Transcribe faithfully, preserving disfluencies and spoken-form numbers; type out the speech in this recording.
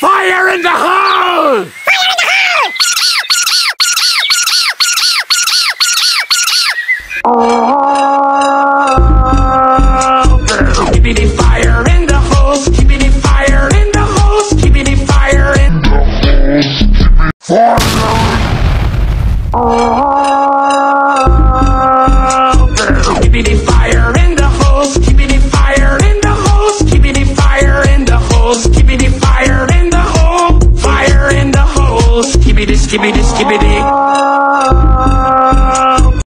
Fire in the hole! Fire in the hole! Skibidi fire in the hole! Skibidi fire in the hole! Skibidi fire in the hole! Fire! Skibidi fire in the hole! Skibidi fire in the hole! Skibidi fire in the hole! Skibidi fire in the hole! Fire in the hole! Skibidi skibidi skibidi